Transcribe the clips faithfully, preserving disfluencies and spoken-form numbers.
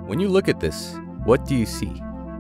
When you look at this, what do you see?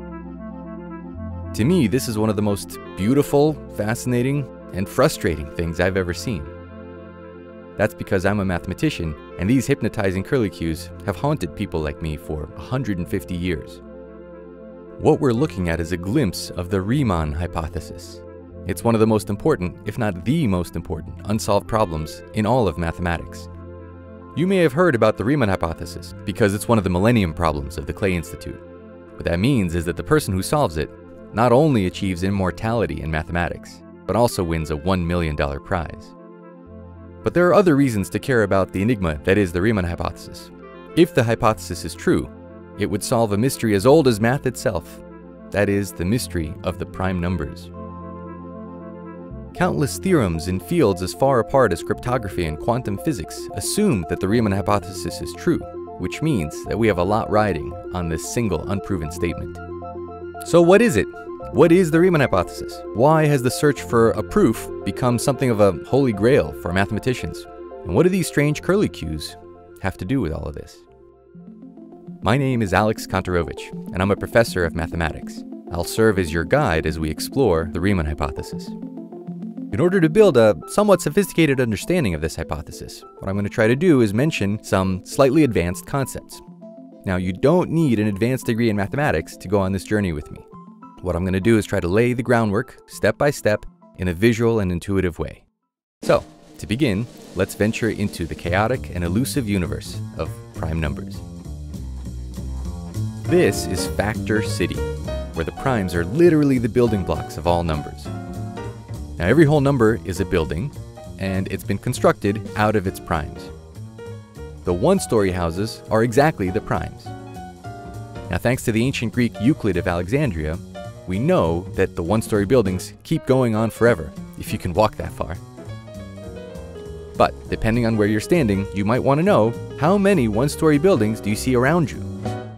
To me, this is one of the most beautiful, fascinating, and frustrating things I've ever seen. That's because I'm a mathematician, and these hypnotizing curlicues have haunted people like me for one hundred fifty years. What we're looking at is a glimpse of the Riemann hypothesis. It's one of the most important, if not the most important, unsolved problems in all of mathematics. You may have heard about the Riemann hypothesis because it's one of the millennium problems of the Clay Institute. What that means is that the person who solves it not only achieves immortality in mathematics, but also wins a one million dollar prize. But there are other reasons to care about the enigma that is the Riemann hypothesis. If the hypothesis is true, it would solve a mystery as old as math itself. That is, the mystery of the prime numbers. Countless theorems in fields as far apart as cryptography and quantum physics assume that the Riemann hypothesis is true, which means that we have a lot riding on this single unproven statement. So what is it? What is the Riemann hypothesis? Why has the search for a proof become something of a holy grail for mathematicians? And what do these strange curlicues have to do with all of this? My name is Alex Kontorovich, and I'm a professor of mathematics. I'll serve as your guide as we explore the Riemann hypothesis. In order to build a somewhat sophisticated understanding of this hypothesis, what I'm going to try to do is mention some slightly advanced concepts. Now, you don't need an advanced degree in mathematics to go on this journey with me. What I'm going to do is try to lay the groundwork, step by step, in a visual and intuitive way. So, to begin, let's venture into the chaotic and elusive universe of prime numbers. This is Factor City, where the primes are literally the building blocks of all numbers. Now, every whole number is a building, and it's been constructed out of its primes. The one-story houses are exactly the primes. Now, thanks to the ancient Greek Euclid of Alexandria, we know that the one-story buildings keep going on forever, if you can walk that far. But, depending on where you're standing, you might want to know, how many one-story buildings do you see around you?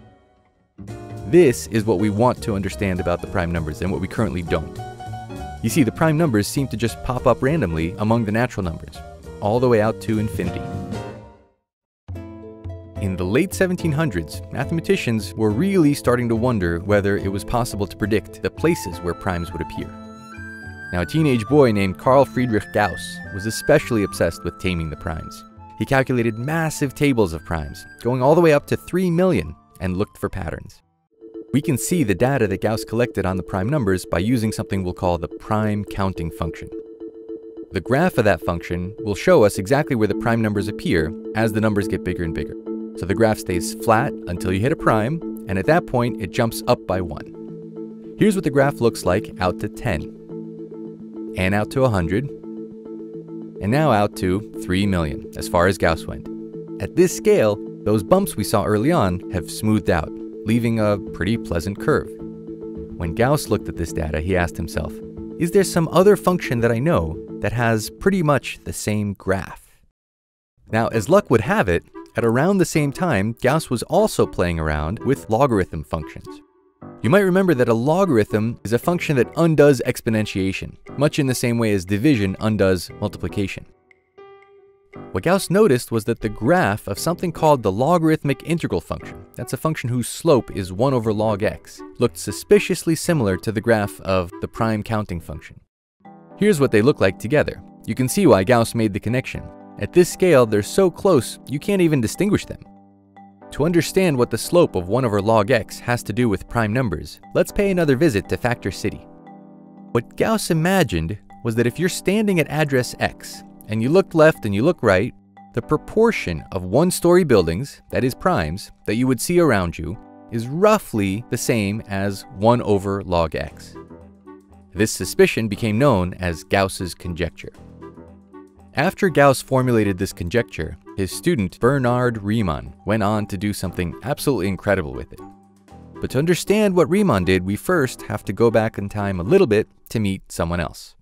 This is what we want to understand about the prime numbers and what we currently don't. You see, the prime numbers seem to just pop up randomly among the natural numbers, all the way out to infinity. In the late seventeen hundreds, mathematicians were really starting to wonder whether it was possible to predict the places where primes would appear. Now, a teenage boy named Carl Friedrich Gauss was especially obsessed with taming the primes. He calculated massive tables of primes, going all the way up to three million, and looked for patterns. We can see the data that Gauss collected on the prime numbers by using something we'll call the prime counting function. The graph of that function will show us exactly where the prime numbers appear as the numbers get bigger and bigger. So the graph stays flat until you hit a prime, and at that point it jumps up by one. Here's what the graph looks like out to ten, and out to one hundred, and now out to three million, as far as Gauss went. At this scale, those bumps we saw early on have smoothed out, leaving a pretty pleasant curve. When Gauss looked at this data, he asked himself, is there some other function that I know that has pretty much the same graph? Now, as luck would have it, at around the same time, Gauss was also playing around with logarithm functions. You might remember that a logarithm is a function that undoes exponentiation, much in the same way as division undoes multiplication. What Gauss noticed was that the graph of something called the logarithmic integral function, that's a function whose slope is one over log x, looked suspiciously similar to the graph of the prime counting function. Here's what they look like together. You can see why Gauss made the connection. At this scale, they're so close, you can't even distinguish them. To understand what the slope of one over log x has to do with prime numbers, let's pay another visit to Factor City. What Gauss imagined was that if you're standing at address x, and you look left and you look right, the proportion of one-story buildings, that is primes, that you would see around you is roughly the same as one over log x. This suspicion became known as Gauss's conjecture. After Gauss formulated this conjecture, his student Bernhard Riemann went on to do something absolutely incredible with it. But to understand what Riemann did, we first have to go back in time a little bit to meet someone else.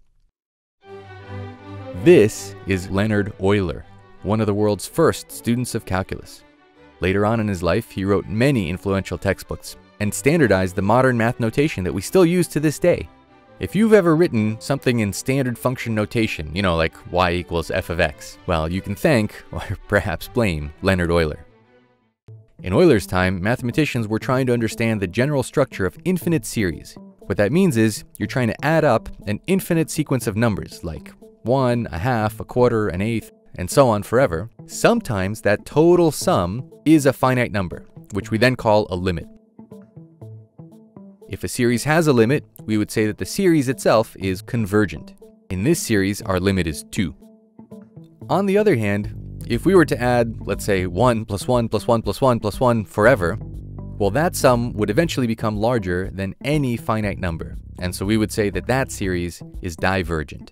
This is Leonard Euler, one of the world's first students of calculus. Later on in his life, he wrote many influential textbooks and standardized the modern math notation that we still use to this day. If you've ever written something in standard function notation, you know, like y equals f of x, well, you can thank, or perhaps blame, Leonard Euler. In Euler's time, mathematicians were trying to understand the general structure of infinite series. What that means is you're trying to add up an infinite sequence of numbers like one, a half, a quarter, an eighth, and so on forever. Sometimes that total sum is a finite number, which we then call a limit. If a series has a limit, we would say that the series itself is convergent. In this series, our limit is two. On the other hand, if we were to add, let's say, one plus one plus one plus one plus one forever, well, that sum would eventually become larger than any finite number, and so we would say that that series is divergent.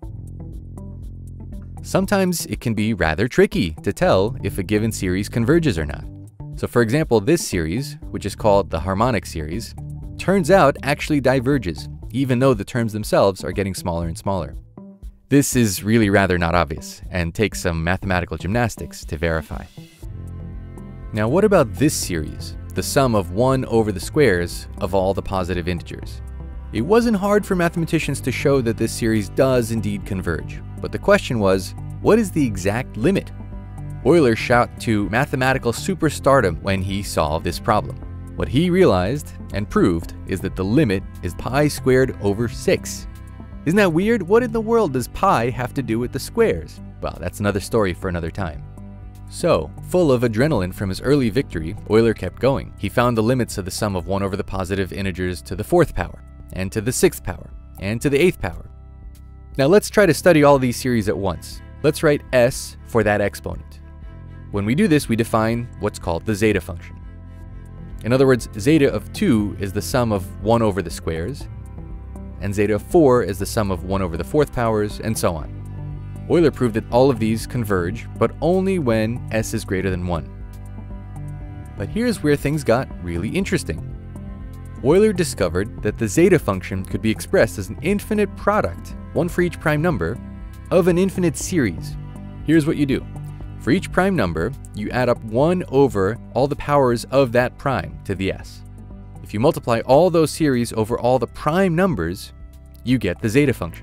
Sometimes it can be rather tricky to tell if a given series converges or not. So for example, this series, which is called the harmonic series, turns out actually diverges, even though the terms themselves are getting smaller and smaller. This is really rather not obvious, and takes some mathematical gymnastics to verify. Now what about this series, the sum of one over the squares of all the positive integers? It wasn't hard for mathematicians to show that this series does indeed converge, but the question was, what is the exact limit? Euler shot to mathematical superstardom when he solved this problem. What he realized and proved is that the limit is pi squared over six. Isn't that weird? What in the world does pi have to do with the squares? Well, that's another story for another time. So, full of adrenaline from his early victory, Euler kept going. He found the limits of the sum of one over the positive integers to the fourth power, and to the sixth power, and to the eighth power. Now let's try to study all these series at once. Let's write s for that exponent. When we do this, we define what's called the zeta function. In other words, zeta of two is the sum of one over the squares, and zeta of four is the sum of one over the fourth powers, and so on. Euler proved that all of these converge, but only when s is greater than one. But here's where things got really interesting. Euler discovered that the zeta function could be expressed as an infinite product, one for each prime number, of an infinite series. Here's what you do. For each prime number, you add up one over all the powers of that prime to the s. If you multiply all those series over all the prime numbers, you get the zeta function.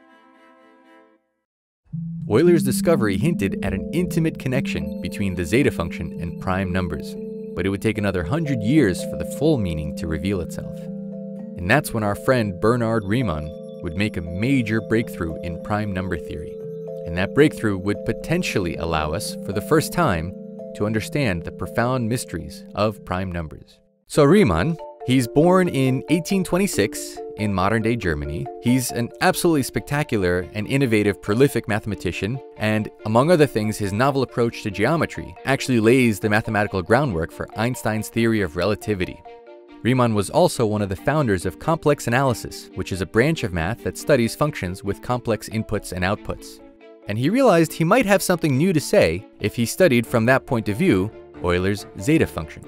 Euler's discovery hinted at an intimate connection between the zeta function and prime numbers, but it would take another hundred years for the full meaning to reveal itself. And that's when our friend Bernhard Riemann would make a major breakthrough in prime number theory. And that breakthrough would potentially allow us, for the first time, to understand the profound mysteries of prime numbers. So Riemann, he's born in eighteen twenty-six in modern-day Germany. He's an absolutely spectacular and innovative, prolific mathematician, and among other things, his novel approach to geometry actually lays the mathematical groundwork for Einstein's theory of relativity. Riemann was also one of the founders of complex analysis, which is a branch of math that studies functions with complex inputs and outputs. And he realized he might have something new to say if he studied from that point of view Euler's zeta function.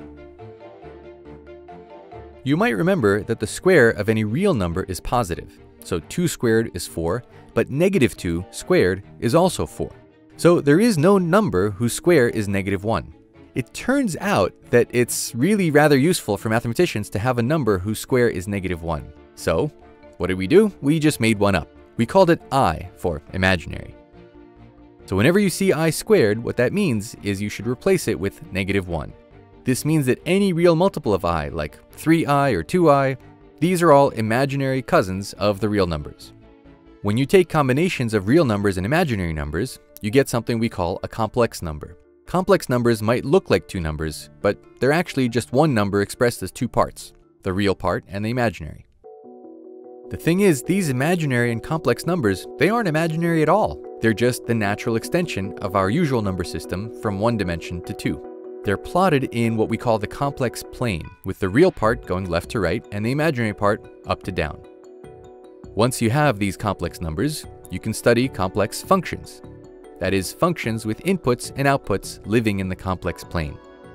You might remember that the square of any real number is positive, so two squared is four, but negative two squared is also four. So there is no number whose square is negative one. It turns out that it's really rather useful for mathematicians to have a number whose square is negative one. So what did we do? We just made one up. We called it I for imaginary. So whenever you see I squared, what that means is you should replace it with negative one. This means that any real multiple of I, like three i or two i, these are all imaginary cousins of the real numbers. When you take combinations of real numbers and imaginary numbers, you get something we call a complex number. Complex numbers might look like two numbers, but they're actually just one number expressed as two parts, the real part and the imaginary. The thing is, these imaginary and complex numbers, they aren't imaginary at all. They're just the natural extension of our usual number system from one dimension to two. They're plotted in what we call the complex plane, with the real part going left to right and the imaginary part up to down. Once you have these complex numbers, you can study complex functions. That is, functions with inputs and outputs living in the complex plane.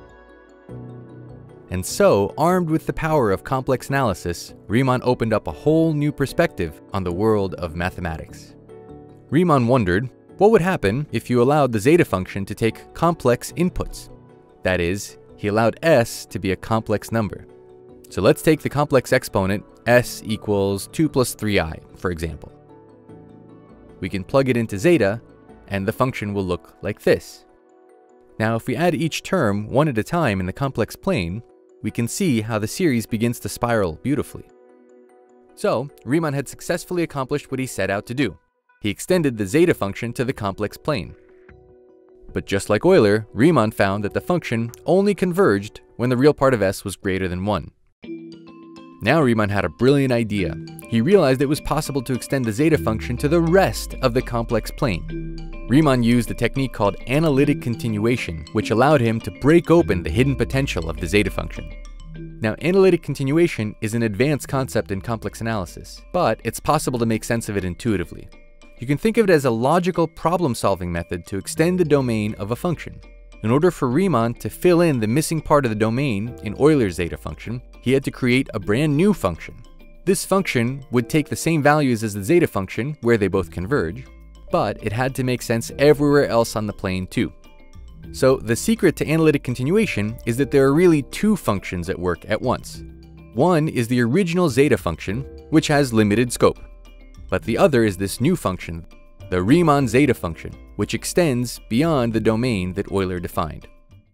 And so, armed with the power of complex analysis, Riemann opened up a whole new perspective on the world of mathematics. Riemann wondered, what would happen if you allowed the zeta function to take complex inputs? That is, he allowed s to be a complex number. So let's take the complex exponent s equals two plus three i, for example. We can plug it into zeta, and the function will look like this. Now, if we add each term one at a time in the complex plane, we can see how the series begins to spiral beautifully. So, Riemann had successfully accomplished what he set out to do. He extended the zeta function to the complex plane. But just like Euler, Riemann found that the function only converged when the real part of S was greater than one. Now Riemann had a brilliant idea. He realized it was possible to extend the zeta function to the rest of the complex plane. Riemann used a technique called Analytic Continuation, which allowed him to break open the hidden potential of the zeta function. Now, Analytic Continuation is an advanced concept in complex analysis, but it's possible to make sense of it intuitively. You can think of it as a logical problem-solving method to extend the domain of a function. In order for Riemann to fill in the missing part of the domain in Euler's zeta function, he had to create a brand new function. This function would take the same values as the zeta function, where they both converge, but it had to make sense everywhere else on the plane too. So the secret to analytic continuation is that there are really two functions at work at once. One is the original zeta function, which has limited scope. But the other is this new function, the Riemann zeta function, which extends beyond the domain that Euler defined.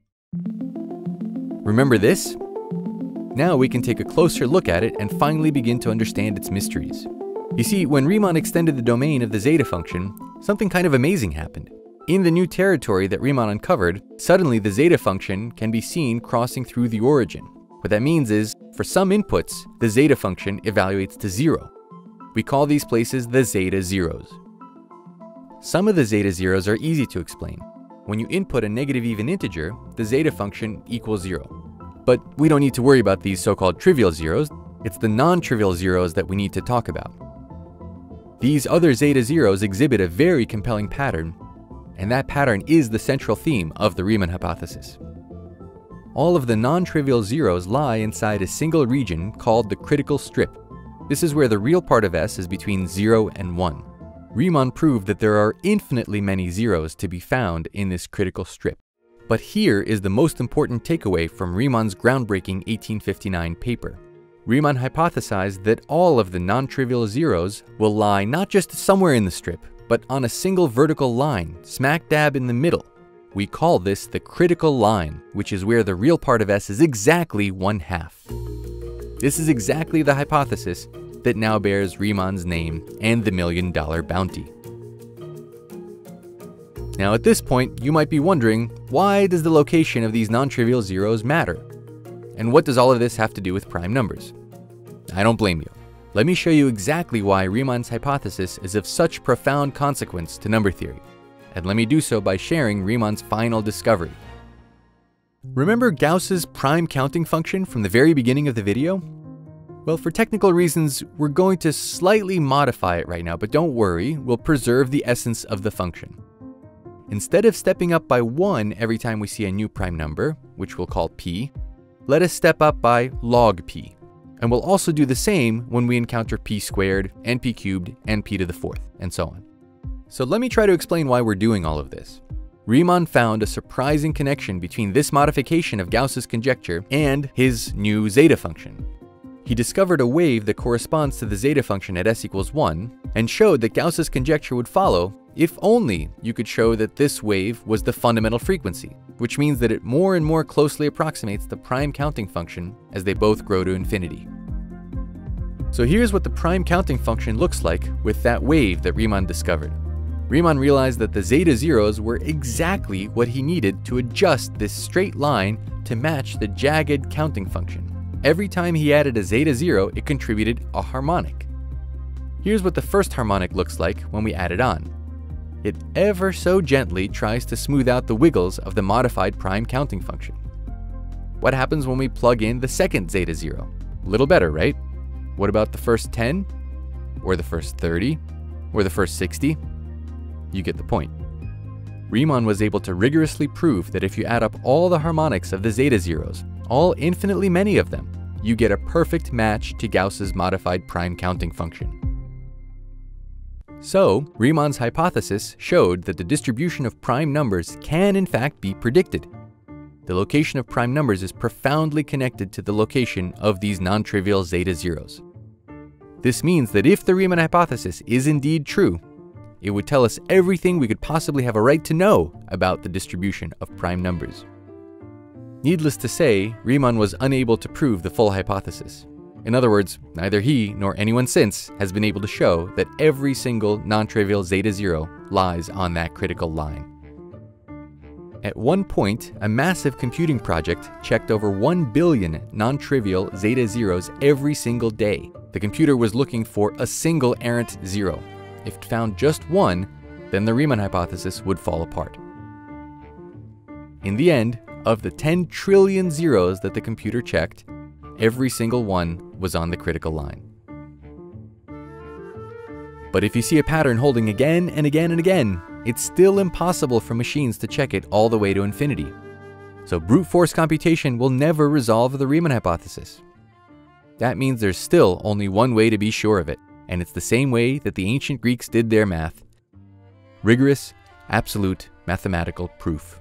Remember this? Now we can take a closer look at it and finally begin to understand its mysteries. You see, when Riemann extended the domain of the zeta function, something kind of amazing happened. In the new territory that Riemann uncovered, suddenly the zeta function can be seen crossing through the origin. What that means is, for some inputs, the zeta function evaluates to zero. We call these places the Zeta Zeros. Some of the Zeta Zeros are easy to explain. When you input a negative even integer, the zeta function equals zero. But we don't need to worry about these so-called trivial zeros. It's the non-trivial zeros that we need to talk about. These other Zeta Zeros exhibit a very compelling pattern, and that pattern is the central theme of the Riemann hypothesis. All of the non-trivial zeros lie inside a single region called the critical strip. This is where the real part of S is between zero and one. Riemann proved that there are infinitely many zeros to be found in this critical strip. But here is the most important takeaway from Riemann's groundbreaking eighteen fifty-nine paper. Riemann hypothesized that all of the non-trivial zeros will lie not just somewhere in the strip, but on a single vertical line, smack dab in the middle. We call this the critical line, which is where the real part of S is exactly one half. This is exactly the hypothesis that now bears Riemann's name and the million dollar bounty. Now at this point, you might be wondering, why does the location of these non-trivial zeros matter? And what does all of this have to do with prime numbers? I don't blame you. Let me show you exactly why Riemann's hypothesis is of such profound consequence to number theory. And let me do so by sharing Riemann's final discovery. Remember Gauss's prime counting function from the very beginning of the video? Well, for technical reasons, we're going to slightly modify it right now, but don't worry, we'll preserve the essence of the function. Instead of stepping up by one every time we see a new prime number, which we'll call p, let us step up by log p. And we'll also do the same when we encounter p squared, and p cubed, and p to the fourth, and so on. So let me try to explain why we're doing all of this. Riemann found a surprising connection between this modification of Gauss's conjecture and his new zeta function. He discovered a wave that corresponds to the zeta function at s equals one, and showed that Gauss's conjecture would follow if only you could show that this wave was the fundamental frequency, which means that it more and more closely approximates the prime counting function as they both grow to infinity. So here's what the prime counting function looks like with that wave that Riemann discovered. Riemann realized that the zeta zeros were exactly what he needed to adjust this straight line to match the jagged counting function. Every time he added a zeta zero, it contributed a harmonic. Here's what the first harmonic looks like when we add it on. It ever so gently tries to smooth out the wiggles of the modified prime counting function. What happens when we plug in the second zeta zero? A little better, right? What about the first ten? Or the first thirty? Or the first sixty? You get the point. Riemann was able to rigorously prove that if you add up all the harmonics of the zeta zeros, all infinitely many of them, you get a perfect match to Gauss's modified prime counting function. So, Riemann's hypothesis showed that the distribution of prime numbers can in fact be predicted. The location of prime numbers is profoundly connected to the location of these non-trivial zeta zeros. This means that if the Riemann hypothesis is indeed true, it would tell us everything we could possibly have a right to know about the distribution of prime numbers. Needless to say, Riemann was unable to prove the full hypothesis. In other words, neither he nor anyone since has been able to show that every single non-trivial zeta zero lies on that critical line. At one point, a massive computing project checked over one billion non-trivial zeta zeros every single day. The computer was looking for a single errant zero. If it found just one, then the Riemann hypothesis would fall apart. In the end, of the ten trillion zeros that the computer checked, every single one was on the critical line. But if you see a pattern holding again and again and again, it's still impossible for machines to check it all the way to infinity. So brute force computation will never resolve the Riemann hypothesis. That means there's still only one way to be sure of it, and it's the same way that the ancient Greeks did their math: rigorous, absolute mathematical proof.